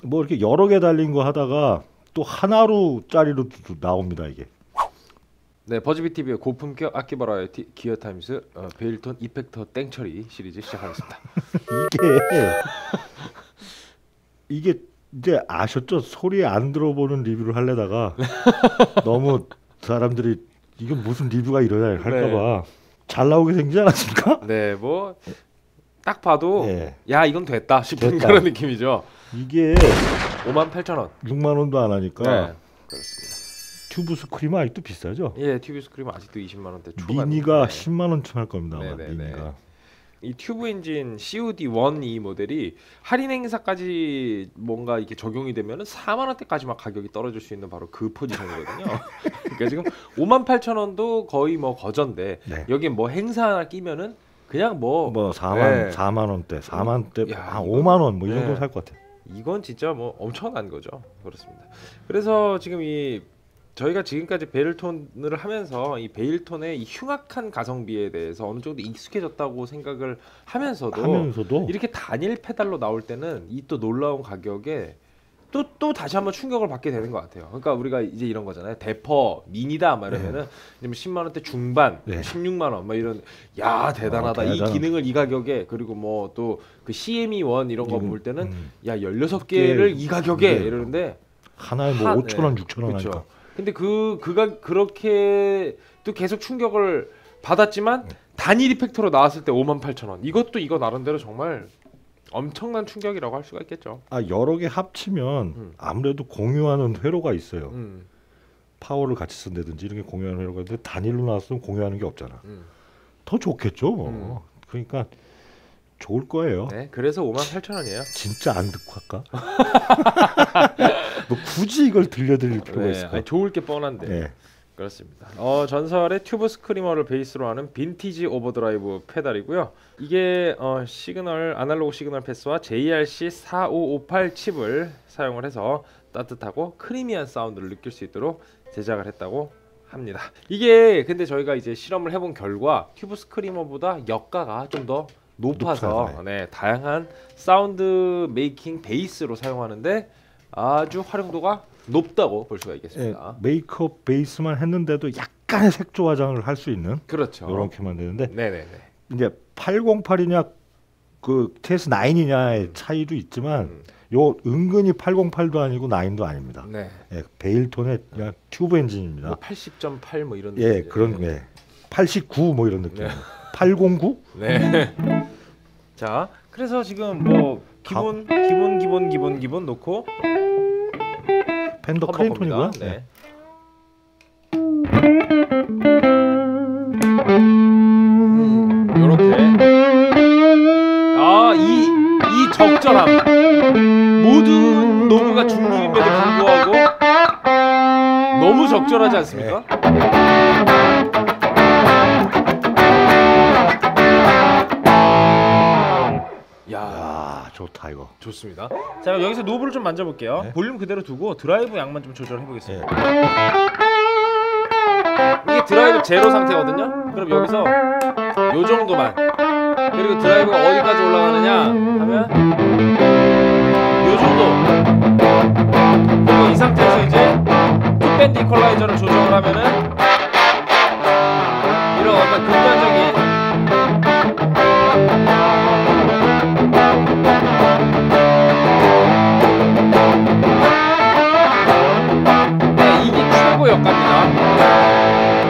뭐 이렇게 여러 개 달린 거 하다가 또 하나로짜리로 나옵니다 이게. 네, 버즈비 TV의 고품격 악기 버라이어티 기어 타임스 베일톤 이펙터 땡처리 시리즈 시작하겠습니다. 이게 이제 아셨죠? 소리 안 들어보는 리뷰를 하려다가 너무 사람들이 이게 무슨 리뷰가 이러냐 할까봐 잘 나오게 생기지 않았습니까? 네, 뭐 딱 봐도 네. 야 이건 됐다 싶은 됐다. 그런 느낌이죠. 이게 58,000원. 6만 원도 안 하니까 네, 그렇습니다. 튜브 스크림은 아직도 비싸죠? 예, 튜브 스크림 아직도 20만 원대 초반. 미니가 네. 10만 원쯤 할 겁니다. 아마 네네네. 미니가. 이 튜브 엔진 COD1 이 모델이 할인 행사까지 뭔가 이렇게 적용이 되면은 4만 원대까지 막 가격이 떨어질 수 있는 바로 그 포지션이거든요. 그러니까 지금 58,000원도 거의 뭐 거전데 네. 여기 뭐 행사 하나 끼면은 그냥 뭐 4만 원대, 4만대, 야, 한 이건- 5만 원 뭐 이 네. 정도 살 것 같아요. 이건 진짜 뭐 엄청난 거죠. 그렇습니다. 그래서 지금 이 저희가 지금까지 베일톤을 하면서 이 베일톤의 이 흉악한 가성비에 대해서 어느 정도 익숙해졌다고 생각을 하면서도 이렇게 단일 페달로 나올 때는 이 또 놀라운 가격에 또 다시 한번 충격을 받게 되는 것 같아요. 그러니까 우리가 이제 이런 거잖아요. 대퍼 미니다 막 이러면은 이제 10만 원대 중반, 네. 16만 원 막 이런 야 대단하다. 이 대단하다. 기능을 이 가격에 그리고 뭐 또 그 CME1 이런 거 볼 때는 야 16개를 이 가격에 네. 이러는데 하나에 뭐 5천 원, 6천 원 하니까. 근데 그가 그렇게 또 계속 충격을 받았지만 단일 이펙터로 나왔을 때 58,000원. 이것도 이거 나름대로 정말 엄청난 충격이라고 할 수가 있겠죠. 여러 개 합치면 아무래도 공유하는 회로가 있어요. 파워를 같이 쓴다든지 이런 게 공유하는 회로가 있는데 단일로 나왔으면 공유하는 게 없잖아. 더 좋겠죠. 뭐. 그러니까 좋을 거예요. 네, 그래서 58,000원이에요. 진짜 안 듣고 할까? 뭐 굳이 이걸 들려드릴 필요가 네, 있을까? 아니, 좋을 게 뻔한데. 네. 그렇습니다. 전설의 튜브 스크리머를 베이스로 하는 빈티지 오버드라이브 페달이고요. 이게 시그널 아날로그 시그널 패스와 JRC 4558 칩을 사용을 해서 따뜻하고 크리미한 사운드를 느낄 수 있도록 제작을 했다고 합니다. 이게 근데 저희가 이제 실험을 해본 결과 튜브 스크리머보다 역가가 좀 더 높아서 높아요. 네, 다양한 사운드 메이킹 베이스로 사용하는데 아주 활용도가 높다고 볼 수가 있겠습니다. 메이크업 베이스만 했는데도 약간의 색조 화장을 할 수 있는 그렇죠. 이렇게 만드는데 네네네. 이제 808이냐 그 TS9이냐의 차이도 있지만 요 은근히 808도 아니고 9도 아닙니다. 네. 예, 베일톤의 그냥 튜브 엔진입니다. 뭐 80.8 뭐 이런 예, 느낌이죠. 그런 네. 89 뭐 이런 느낌. 네. 809? 네. 자, 그래서 지금 뭐 기본 놓고 펜더 한번 크레인톤이고요. 봅니다. 네. 요렇게 이 적절함 모든 노브가 중립임에도 불구하고 너무 적절하지 않습니까? 야, 좋다 이거. 좋습니다. 자, 그럼 여기서 노브를 좀 만져볼게요. 네. 볼륨 그대로 두고 드라이브 양만 좀 조절해 보겠습니다. 이게 드라이브 제로 상태거든요. 그럼 여기서 요 정도만. 그리고 드라이브가 어디까지 올라가느냐 하면 요 정도. 그리고 이 상태에서 이제 풋밴드 이퀄라이저를 조정을 하면은 이런 어떤 극단적인 이게 최고 역가입니다.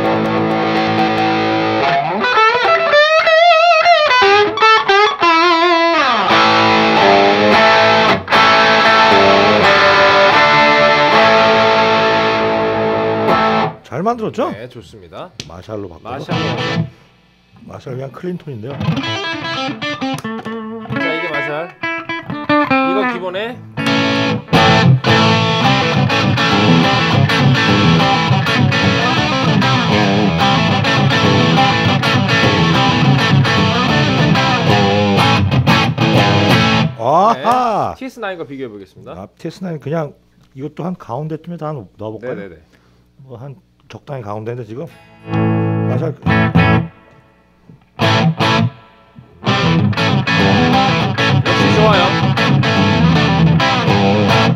잘 만들었죠? 네, 좋습니다. 마샬로 바꿔. 마샬 그냥 클린톤인데요. 자, 이게 마샬. 이거 기본에 아하. TS9과 비교해 보겠습니다. TS9 그냥 이것도 한 가운데쯤에 다 넣어볼까요? 네네네. 뭐 한 적당히 가운데인데 지금 마샬 역시 좋아요.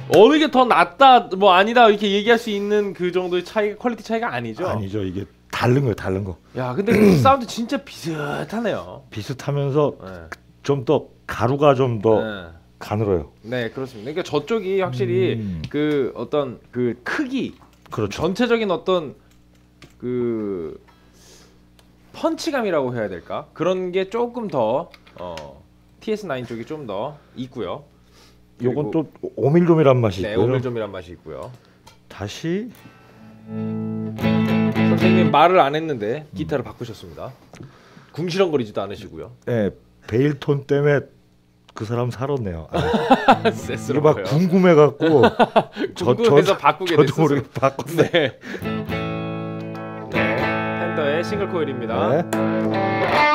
어느 게 더 낫다 뭐 아니다 이렇게 얘기할 수 있는 그 정도의 차이 퀄리티 차이가 아니죠. 아니죠. 이게 다른 거예요. 다른 거. 야 근데 그 사운드 진짜 비슷하네요. 비슷하면서 네. 좀 더 가루가 좀 더 네. 가늘어요. 네 그렇습니다. 그러니까 저쪽이 확실히 그 어떤 그 크기, 그렇죠. 전체적인 어떤 그 펀치감이라고 해야 될까? 그런 게 조금 더 TS9 쪽이 좀 더 있고요. 요건 또 오밀조밀한 맛이 네, 있고요. 오밀조밀한 맛이 있고요. 다시 선생님 말을 안 했는데 기타를 바꾸셨습니다. 궁시렁거리지도 않으시고요. 네, 베일톤 때문에 그 사람 살았네요. 이게 쎄스러워요. 막 궁금해갖고 궁금해서 바꾸게 됐어요. 저도 모르게 바꿨어요. 네. 네, 팬더의 싱글 코일입니다. 네.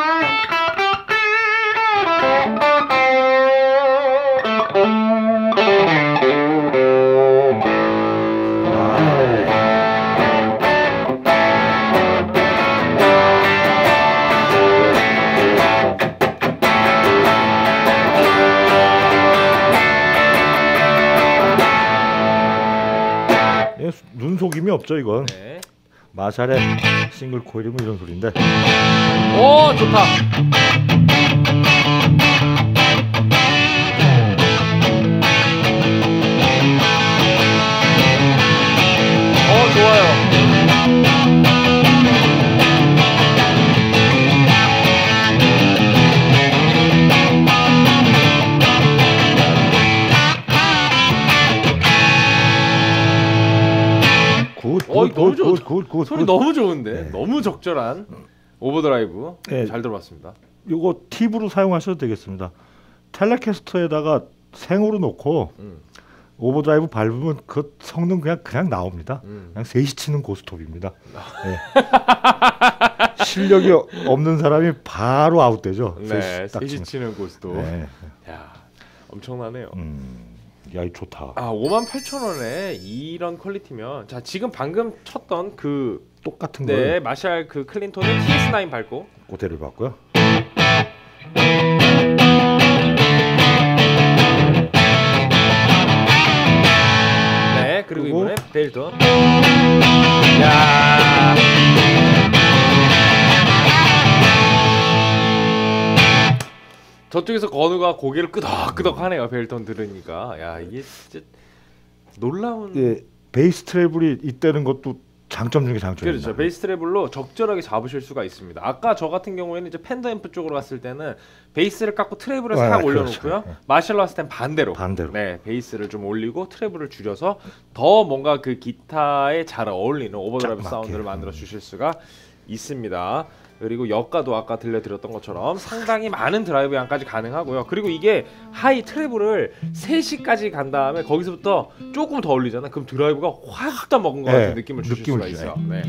눈속임이 없죠 이건. 네. 마샬의 싱글 코일이면 이런 소리인데. 오 좋다. 좋아요. 굿. 소리 너무 좋은데 네. 너무 적절한 오버드라이브 네. 잘 들어봤습니다. 요거 팁으로 사용하셔도 되겠습니다. 텔레캐스터에다가 생으로 놓고 오버드라이브 밟으면 그 성능 그냥 나옵니다. 그냥 셋이 치는 고스톱입니다. 네. 실력이 없는 사람이 바로 아웃되죠. 네, 셋이 셋이 치는 고스톱. 네. 야, 엄청나네요. 야, 이 좋다. 58,000원에 이런 퀄리티면 자 지금 방금 쳤던 그 똑같은 네, 걸 마샬 그 클린톤은 TS9 밟고 고대를 봤고요. 네, 그리고 그리고 이번에 베일톤. 야. 저쪽에서 건우가 고개를 끄덕끄덕하네요. 베일톤 들으니까. 야, 이게 진짜 놀라운. 예, 베이스 트래블이 있다는 것도 장점 중에 장점입니다. 그렇죠. 베이스 트래블로 적절하게 잡으실 수가 있습니다. 아까 저 같은 경우에는 이제 팬더 앰프 쪽으로 갔을 때는 베이스를 깎고 트래블을 싹 올려놓고요. 그렇죠. 마샬로 왔을 땐 반대로. 네, 베이스를 좀 올리고 트래블을 줄여서 더 뭔가 그 기타에 잘 어울리는 오버드라이브 사운드를 만들어 주실 수가 있습니다. 그리고 역가도 아까 들려드렸던 것처럼 상당히 많은 드라이브 양까지 가능하고요. 그리고 이게 하이 트래블을 3시까지 간 다음에 거기서부터 조금 더 올리잖아. 그럼 드라이브가 확 더 먹은 것 같은 느낌을 주실 수가 있어요. 네.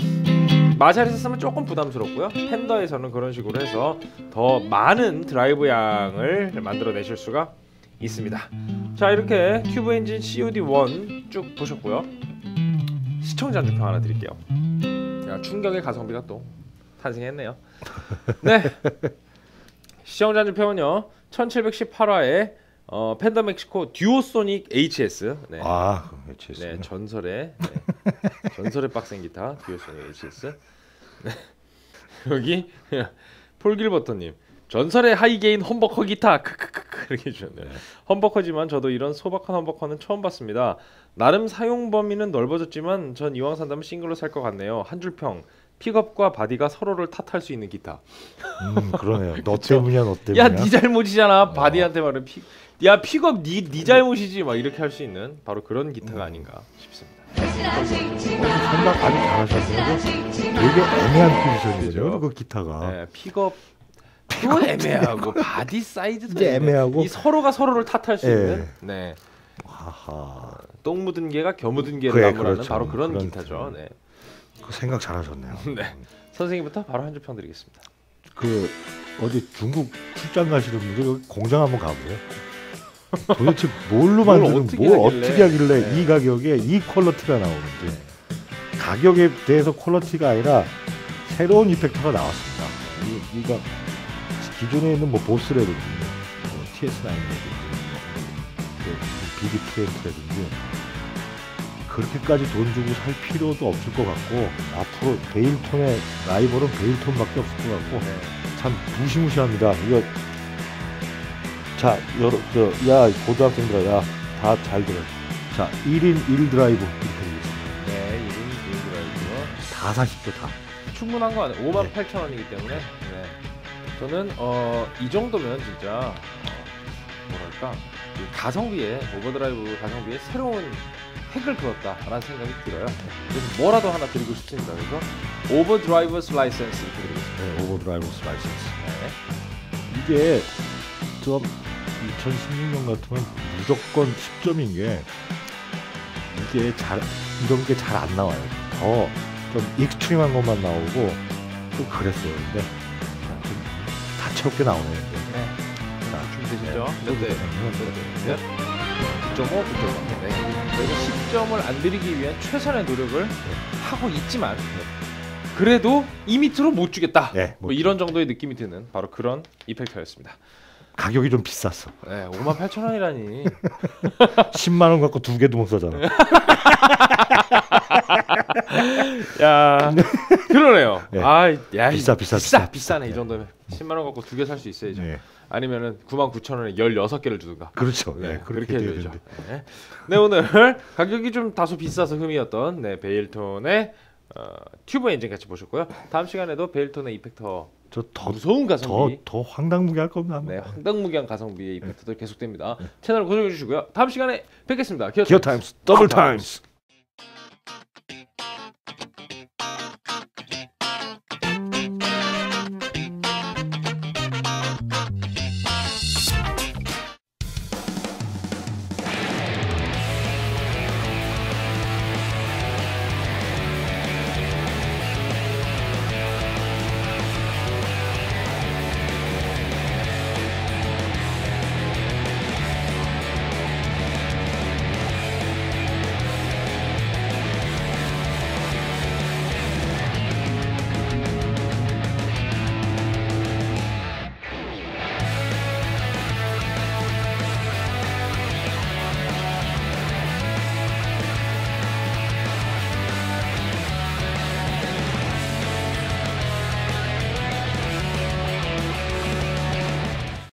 마샬에서 쓰면 조금 부담스럽고요. 팬더에서는 그런 식으로 해서 더 많은 드라이브 양을 만들어내실 수가 있습니다. 자, 이렇게 튜브 엔진 COD1 쭉 보셨고요. 시청자 안주평 하나 드릴게요. 야, 충격의 가성비가 또 탄생했네요. 네. 시청자 안주평은요. 1718화에 팬더 멕시코 듀오소닉 HS. 네. 아, HS. 네, 전설의 빡센 기타 듀오소닉 HS. 네. 여기 폴 길버터님 전설의 하이게인 험버커 기타 크크크 이렇게 주셨네요. 험버커지만 저도 이런 소박한 험버커는 처음 봤습니다. 나름 사용 범위는 넓어졌지만 전 이왕 산다면 싱글로 살 것 같네요. 한 줄 평. 픽업과 바디가 서로를 탓할 수 있는 기타. 그러네요. 너 때문이야, 너 때문이야. 야, 네 잘못이잖아. 바디한테 말은 야, 픽업 네 잘못이지. 막 이렇게 할 수 있는 바로 그런 기타가 아닌가 싶습니다. 생각 아주 잘하셨어요. 되게 애매한 포지션이죠. 그 기타가. 네, 픽업 애매하고 바디 사이즈도 애매하고 이 서로가 서로를 탓할 수 있는. 네. 하하. 똥 묻은 개가 겨묻은 개를 나무라는 그렇죠. 바로 그런 기타죠. 네. 그 생각 잘하셨네요. 네. 선생님부터 바로 한 줄 평 드리겠습니다. 그 어디 중국 출장 가시는 분들 여기 공장 한번 가보세요. 도대체 뭘로 만드는 뭘 어떻게 하길래 네. 이 가격에 이 퀄리티가 나오는지. 가격에 대해서 퀄리티가 아니라 새로운 이펙터가 나왔습니다. 이거 기존에 있는 뭐 보스라든지 뭐 TS9라든지 BD 프레임이라든지 그렇게까지 돈 주고 살 필요도 없을 것 같고 앞으로 베일톤의 라이벌은 베일톤밖에 없을 것 같고 참 무시무시합니다. 이거 자 야 고등학생들아 야 다 잘 들어. 자 1인 1드라이브 이렇게 되겠습니다. 네, 1인 1드라이브 다 사십시오 다. 충분한 거 아니에요. 58,000원이기 때문에 네. 저는 이 정도면 진짜 뭐랄까 이 가성비에 오버드라이브 가성비에 새로운 획을 그었다라는 생각이 들어요. 그래서 뭐라도 하나 드리고 싶습니다. 그래서 오버드라이버스 라이센스 드리겠습니다. 네, 오버드라이버스 라이센스. 네. 이게 좀 2016년 같으면 무조건 10점인 게 이게 이런 게 잘 안 나와요. 더 좀 익스트림한 것만 나오고 또 그랬어요. 근데 좀 다채롭게 나오네요. 네. 자, 준비되시죠? 네. 네. 9.5, 9.5. 네. 저희가 10점을 안 드리기 위한 최선의 노력을 하고 있지만 그래도 이 밑으로 못 주겠다. 네, 뭐 이런 정도의 느낌이 드는 바로 그런 이펙터였습니다. 가격이 좀 비쌌어. 네, 58,000원이라니. 10만 원 갖고 두 개도 못 사잖아. 야, 그러네요. 네. 아, 야, 비싸네. 네. 이 정도면 10만 원 갖고 두 개 살 수 있어야죠. 네. 아니면은 99,000원에 16개를 주든가. 그렇죠. 네, 그렇게 돼야 해줘야죠. 되는데. 네. 네, 오늘 가격이 좀 다소 비싸서 흠이었던 베일톤의 튜브 엔진 같이 보셨고요. 다음 시간에도 베일톤의 이펙터 저 더 무서운 가성비, 더 황당무계할 겁니다. 네, 황당무계한 가성비의 이펙터들 계속됩니다. 채널 고정해 주시고요. 다음 시간에 뵙겠습니다. 기어 타임스 더블 타임스.